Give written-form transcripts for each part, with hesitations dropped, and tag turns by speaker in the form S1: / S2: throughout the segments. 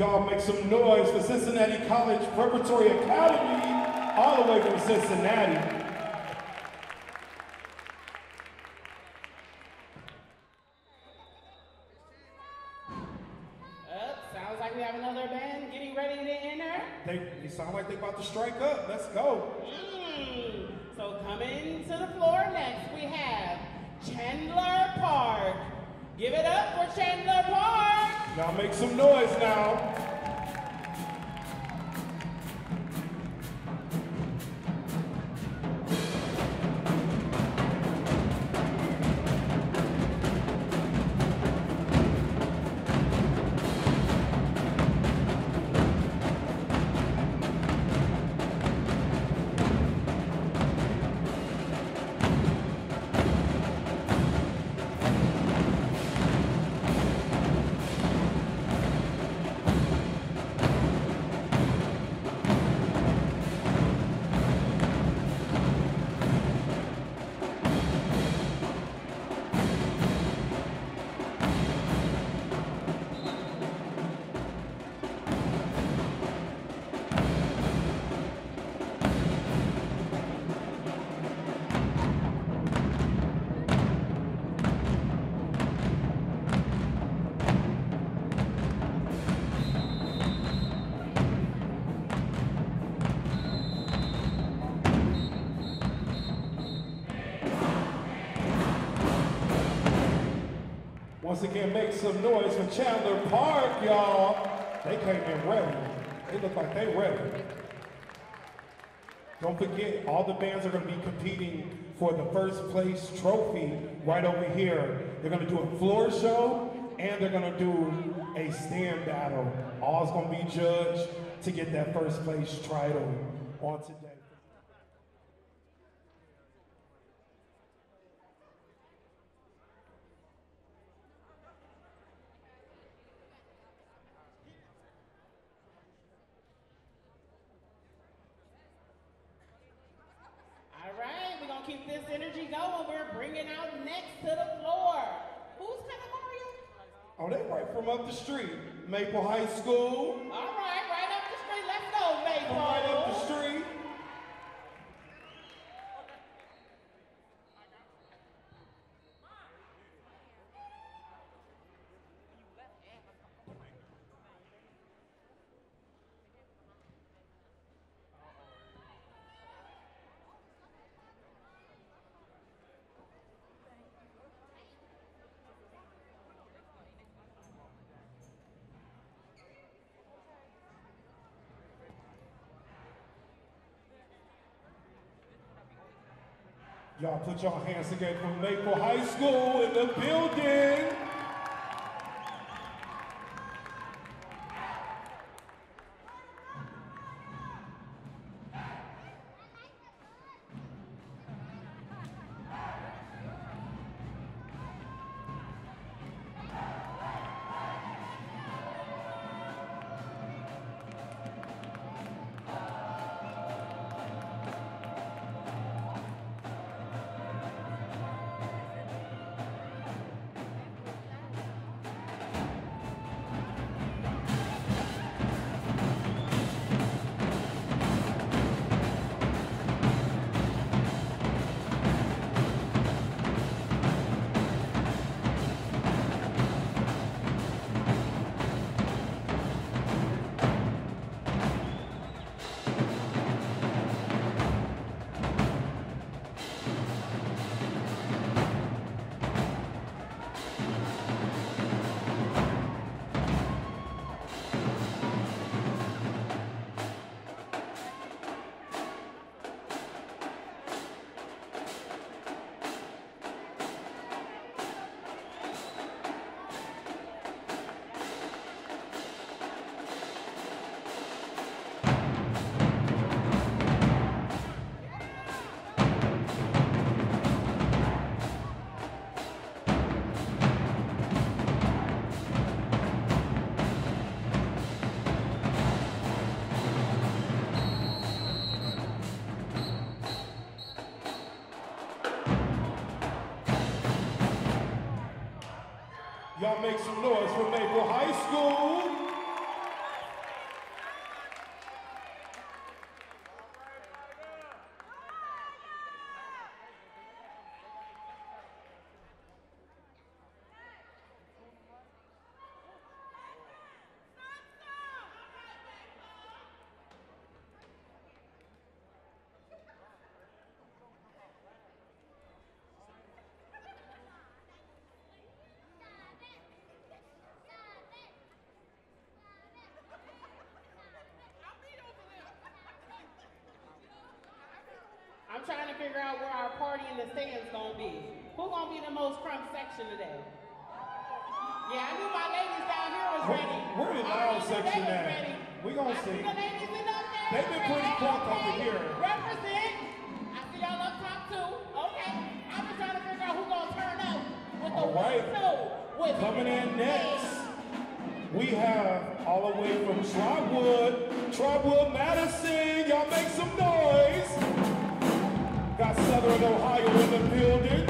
S1: Y'all make some noise for Cincinnati College Preparatory Academy, all the way from Cincinnati.
S2: Sounds like we have another band getting ready to enter.
S1: They sound like they about to strike up. Let's go.
S2: So coming to the floor next, we have Chandler Park. Give it up for Chandler Park.
S1: Y'all make some noise now. Once again, make some noise for Chandler Park, y'all. They came in ready. They look like they ready. Don't forget, all the bands are going to be competing for the first place trophy right over here. They're going to do a floor show, and they're going to do a stand battle. All's going to be judged to get that first place title on today.
S2: Keep this energy going. We're bringing out next to the floor. Who's coming, Mario?
S1: Oh, they right from up the street. Maple High School.
S2: All right, right up the street. Let's go, Maple.
S1: Right up the street. Y'all put your hands together for Maple High School in the building. Y'all make some noise for Maple High School.
S2: figure out where our party in the stands gonna be. Who gonna be the most crumb section today? Yeah, I knew my ladies down here was ready.
S1: Where the loud section at? We gonna see.
S2: The ladies in up there.
S1: They've been pretty crunk over here.
S2: Represent. I see y'all up top too. Okay. I'm just trying to figure out who's gonna turn up with the
S1: All right. Coming in next, we have all the way from Trotwood-Madison. Y'all make some noise. Got Southern Ohio in the building.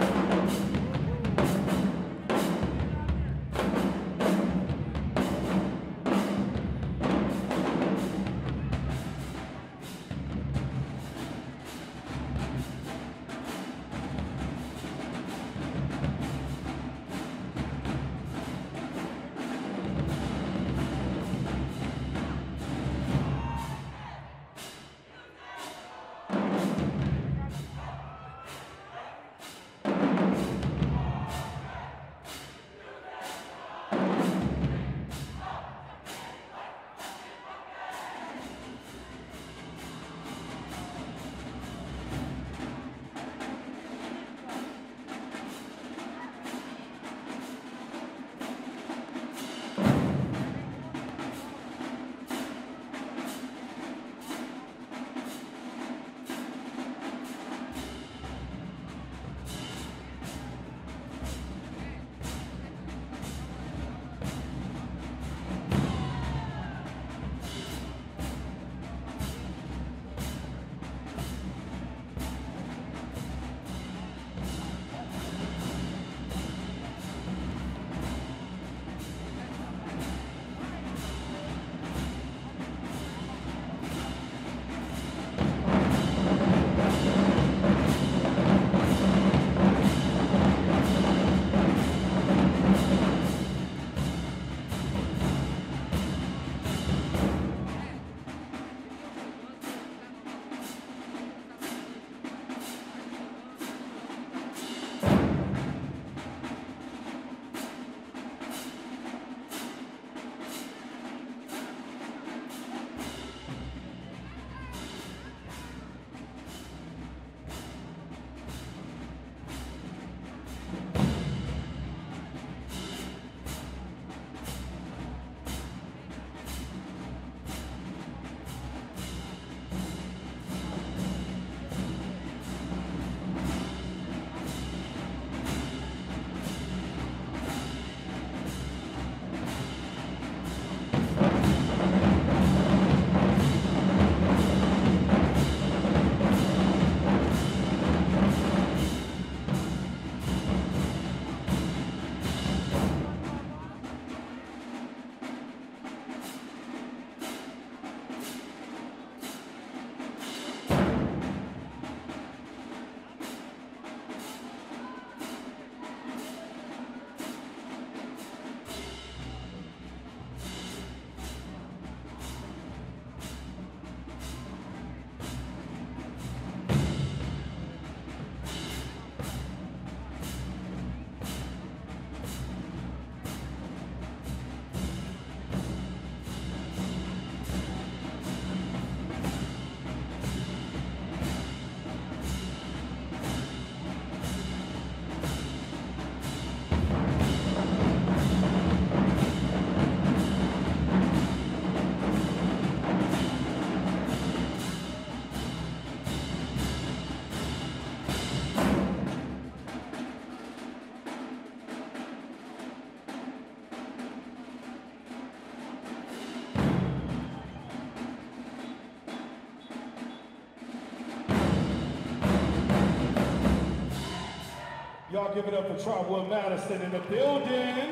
S1: Y'all give it up for Trotwood-Madison in the building.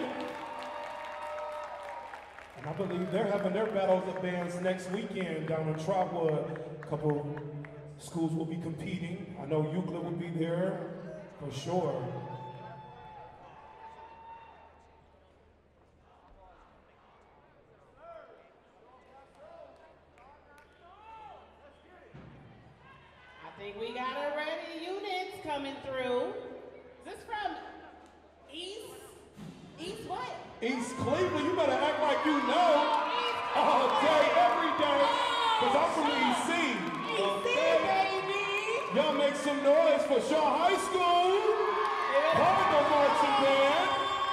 S1: And I believe they're having their battles of bands next weekend down in Trotwood. A couple schools will be competing. I know Euclid will be there for sure.
S2: I think we got our ready units coming through. Is this from East what?
S1: East Cleveland, you better act like you know. All day, every day. Because I'm from EC.
S2: EC, baby.
S1: Y'all make some noise for Shaw High School. Cardinal marching band.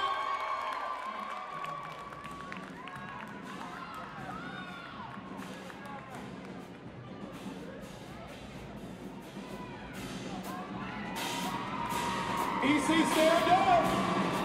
S1: EC, stand up.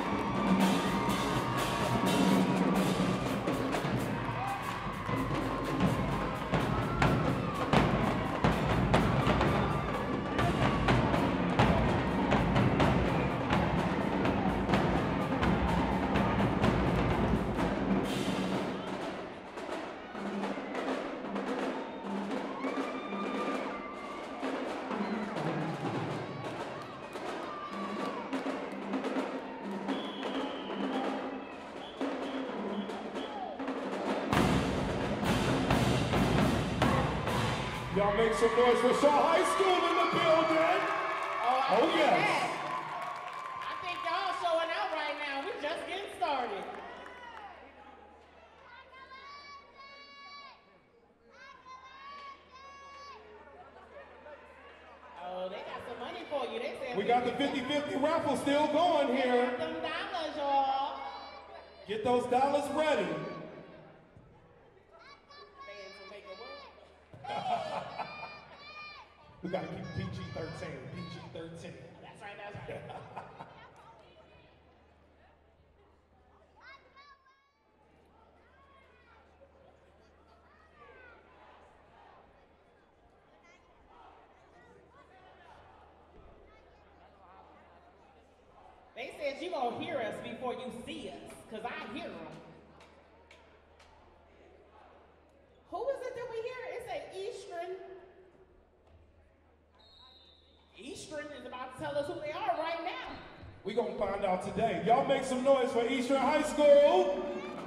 S1: Y'all make some noise for Shaw High School in the building. Oh yes.
S2: That. I think y'all showing out right now. We're just getting started. Oh, they got some money for you. They said
S1: we got the 50-50 raffle still going here.
S2: Get them dollars, y'all.
S1: Get those dollars ready. We gotta keep PG-13, PG-13.
S2: That's right, that's right. They said you gonna hear us before you see us, because I hear them. Who is it that we hear? It's a Eastern. Eastern is about to tell us who they are right now.
S1: We're gonna find out today. Y'all make some noise for Eastern High School.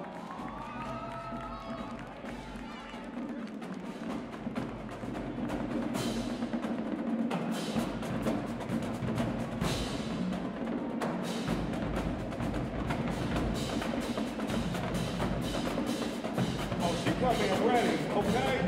S1: Oh, she coming ready, okay?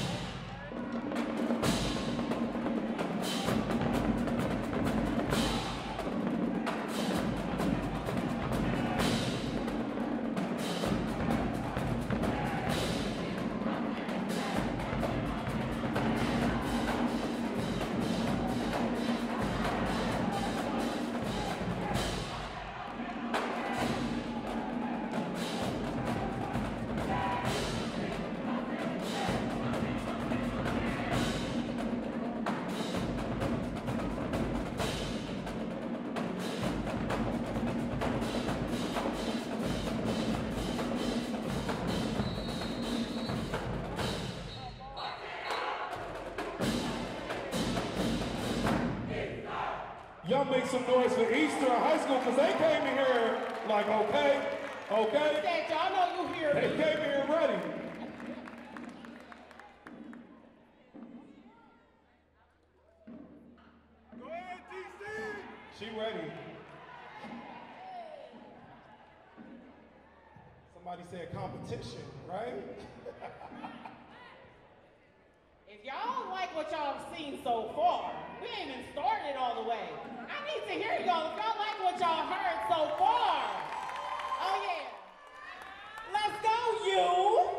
S1: Y'all make some noise for Eastern High School because they came in here like, okay.
S2: Said, y'all know you hear me.
S1: They came in here ready.
S3: Go ahead, DC.
S1: She ready. Somebody said competition, right?
S2: If y'all like what y'all have seen so far, we ain't even started all the way. I need to hear y'all if y'all like what y'all heard so far. Oh yeah. Let's go, you.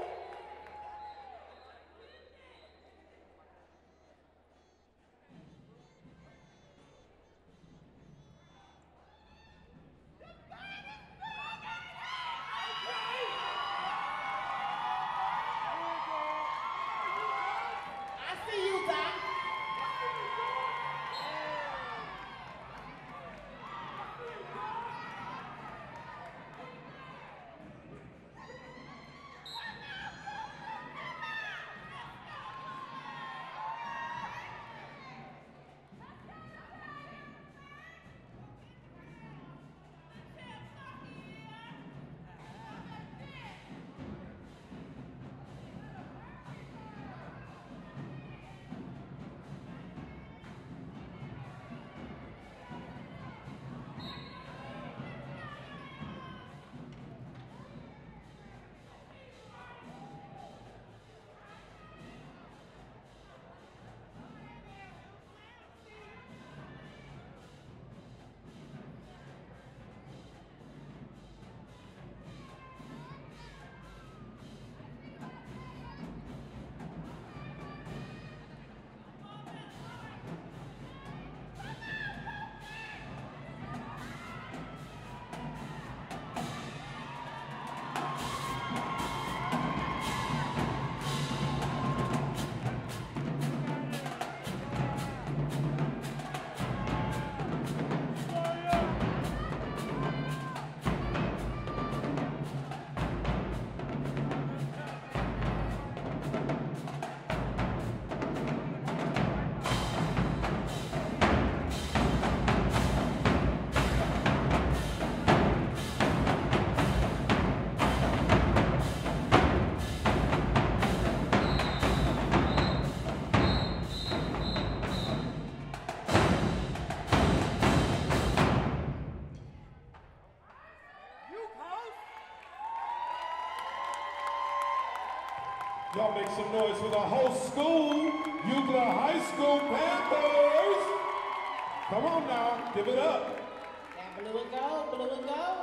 S1: Y'all make some noise for the whole school, Euclid High School Panthers. Come on now, give it up.
S2: That blue and gold, blue and gold.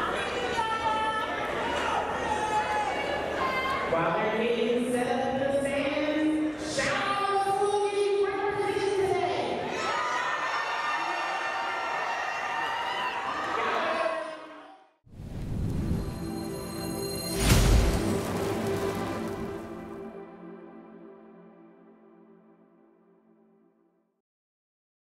S2: While they're getting set up,